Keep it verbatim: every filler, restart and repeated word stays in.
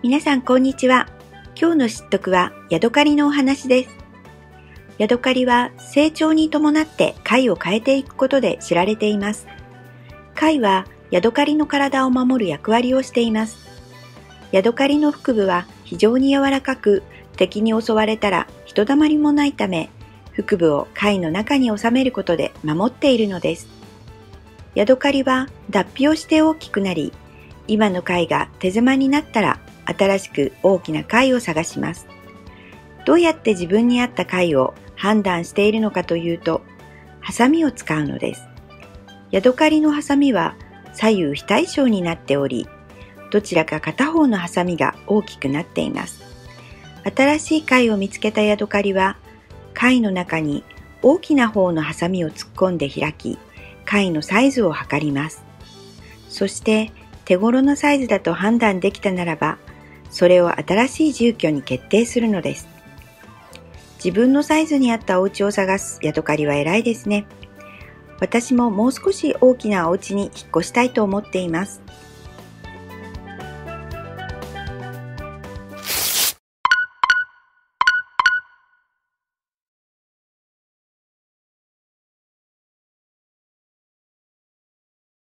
皆さんこんにちは。今日の知得はヤドカリのお話です。ヤドカリは成長に伴って貝を変えていくことで知られています。貝はヤドカリの体を守る役割をしています。ヤドカリの腹部は非常に柔らかく、敵に襲われたらひとたまりもないため、腹部を貝の中に収めることで守っているのです。ヤドカリは脱皮をして大きくなり、今の貝が手狭になったら新しく大きな貝を探します。どうやって自分に合った貝を判断しているのかというと、ハサミを使うのです。ヤドカリのハサミは左右非対称になっており、どちらか片方のハサミが大きくなっています。新しい貝を見つけたヤドカリは、貝の中に大きな方のハサミを突っ込んで開き、貝のサイズを測ります。そして手頃のサイズだと判断できたならば、それを新しい住居に決定するのです。自分のサイズに合ったお家を探すヤドカリは偉いですね。私ももう少し大きなお家に引っ越したいと思っています。